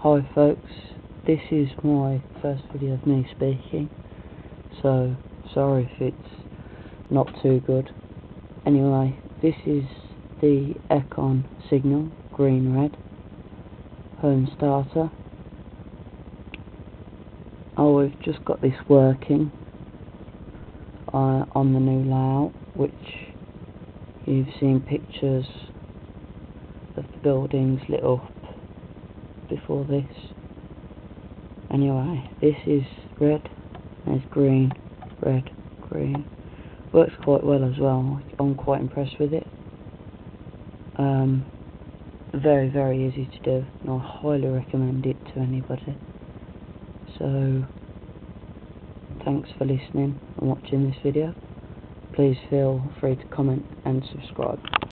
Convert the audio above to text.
Hi folks, this is my first video of me speaking, so sorry if it's not too good. Anyway, this is the eckon signal, green red, home starter. Oh, we've just got this working on the new layout, which you've seen pictures of the buildings lit up before this. Anyway, this is red, there's green, red, green. Works quite well as well. I'm quite impressed with it. Very, very easy to do, and I highly recommend it to anybody. So, thanks for listening and watching this video. Please feel free to comment and subscribe.